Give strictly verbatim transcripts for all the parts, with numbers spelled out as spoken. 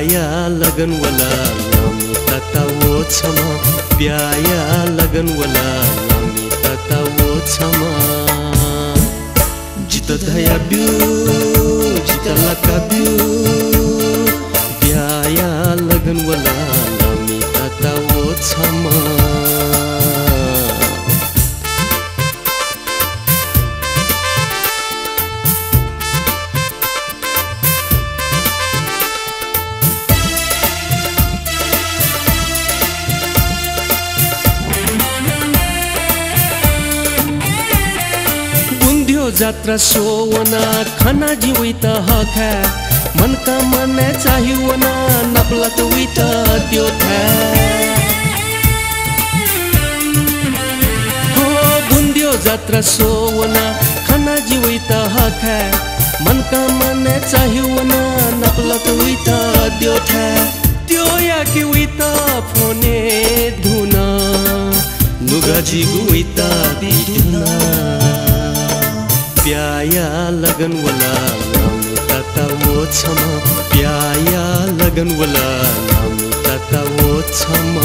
ब्याया लगन वाला लामी ताता वो क्षमा ब्याया लगन वाला लामी ताता वो क्षमा जित धया बिउ जित लका बिउ ब्याया लगन वाला लामी ताता वो क्षमा जात्रा सोवना खाना जीविता हखा मन का मन चाहिवना नपला तो विता त्यो था हो बुंदियो जात्रा सोवना खाना जीविता हखा मन का मन चाहिवना नपला तो विता त्यो था त्यो या कि विता फोने धुना नुगा जी गुविता बिना ब्याया लगन वाला लामी ताता वो क्षमा ब्याया लगन वाला लामी ताता वो क्षमा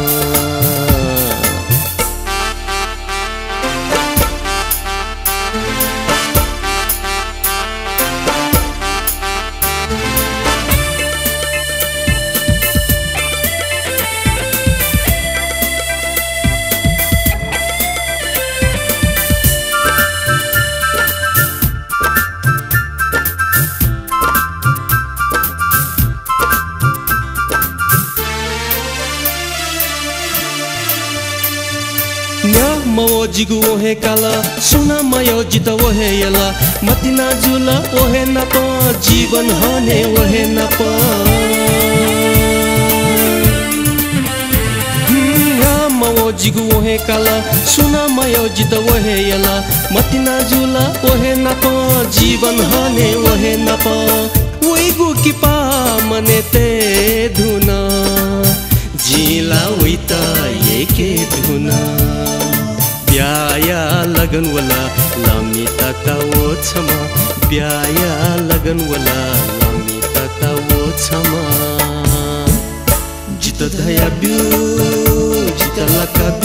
जिगु ओहे काला सुना मयो जित ओहे यला मतिना जुला ओहे नप जीवन हने ओहे नप मो जिगु ओहे काला सुना मयो जित ओहे यला मतिना जुला ओहे नप जीवन हने ओहे नप ओइगु किपा मने ते धुना जिला उइता एके धुना ब्याया लगन वाला लामी ताता वो क्षमा ब्याया लगन वाला लामी ताता वो क्षमा जित धया बिउ जित लका